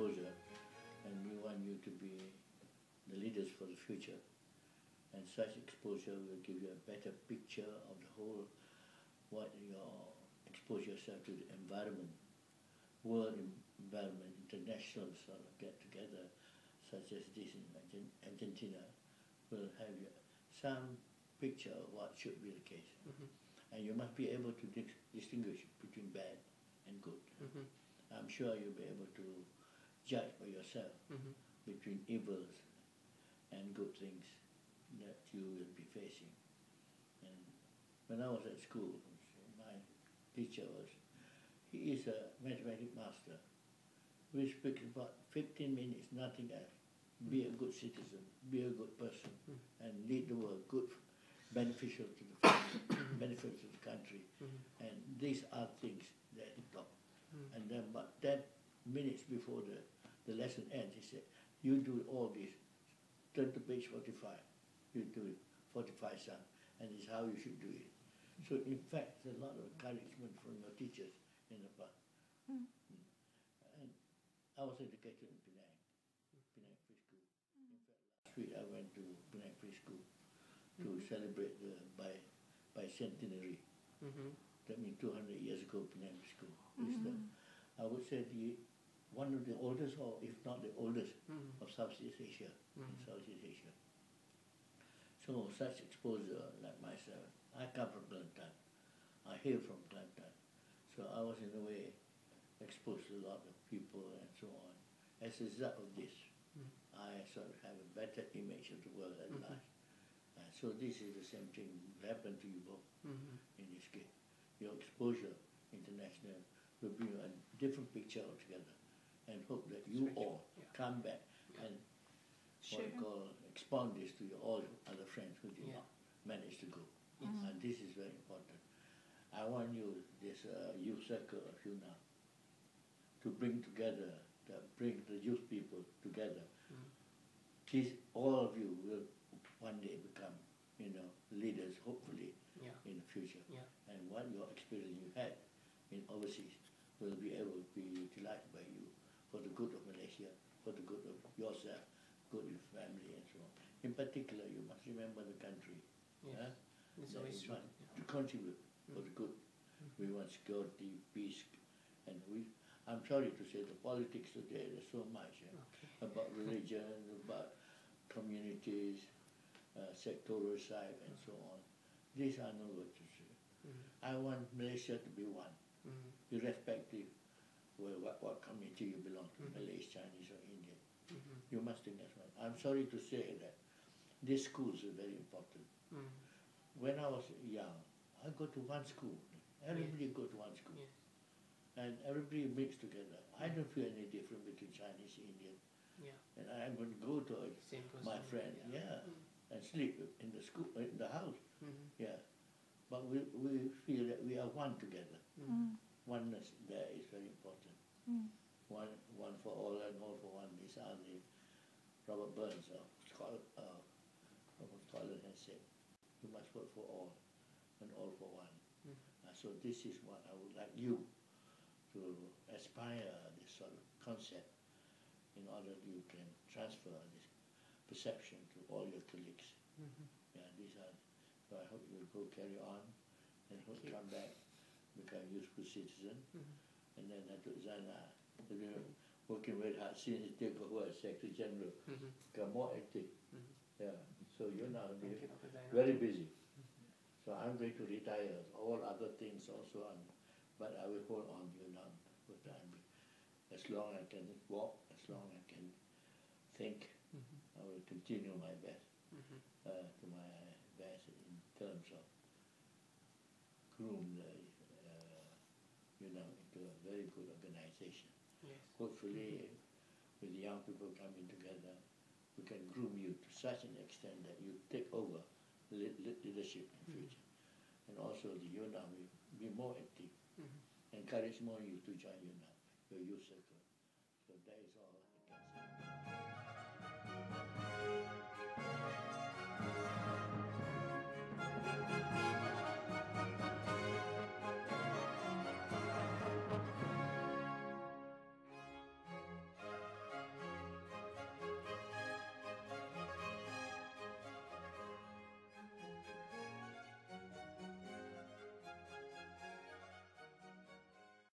exposure, and we want you to be the leaders for the future. And such exposure will give you a better picture of the whole, what your expose yourself to the environment, world environment, international sort of get together, such as this in Argentina, will have you some picture of what should be the case. And you must be able to distinguish between bad and good. I'm sure you'll be able to judge for yourself between evils and good things that you will be facing. And when I was at school, my teacher he is a mathematics master. We speak about 15 minutes, nothing else. Be a good citizen, be a good person, and lead the world, good, beneficial to the family, beneficial to the country. And these are things that he taught. And then about 10 minutes before the lesson ends, he said, you do all this, turn to page 45, you do it, 45 son, and it's how you should do it. So in fact, there's a lot of encouragement from your teachers in the past. And I was educated in Penang Preschool. In fact, last week I went to Penang Preschool to celebrate the bicentenary. That means 200 years ago, Penang Preschool. I would say one of the oldest, or if not the oldest, of Southeast Asia, in Southeast Asia. So such exposure, like myself, I come from Kelantan. I hail from Kelantan. So I was in a way exposed to a lot of people and so on. As a result of this, I sort of have a better image of the world at large. So this is the same thing that happened to you both in this case. Your exposure international will bring you a different picture altogether, and hope that you all come back and what you call expound this to your all other friends who did not manage to go. And this is very important. I want you, this youth circle of UNAM, to bring together, bring the youth people together. All of you will one day become, leaders, hopefully, in the future. And what your experience you had in overseas will be able to be utilized by you for the good of Malaysia, for the good of yourself, good of your family, and so on. In particular, you must remember the country. It's always true. To contribute for the good. We want security, peace, and I'm sorry to say the politics today, there's so much about religion, about communities, sectoral side, and so on. These are no good to say. I want Malaysia to be one, irrespective of what community you belong to, Malaysian, Chinese, or Indian. You must think that's one. I'm sorry to say that these schools are very important. When I was young, I go to one school. Everybody go to one school. And everybody mixed together. I don't feel any different between Chinese and Indian. And I'm going to go to my friend, and sleep in the school, in the house. But we feel that we are one together. Oneness there is very important. One for all and all for one. These are the Robert Burns of Scotland has said. You must work for all and all for one. So this is what I would like you to aspire this sort of concept in order you can transfer this perception to all your colleagues. So I hope you'll go carry on and hope come back, become a useful citizen. And then Dato Zana, working very hard since he took over as Secretary General, become more active. So you're now very busy. So I'm going to retire. All other things also on, but I will hold on you now for time. As long as I can walk, as long as I can think, I will continue my best to my best in terms of groom into a very good organization. Hopefully, with young people coming together, we can groom you to such an extent that you take over leadership in the future. And also the UNAM will be more active, encourage more youth to join UNAM, your youth circle.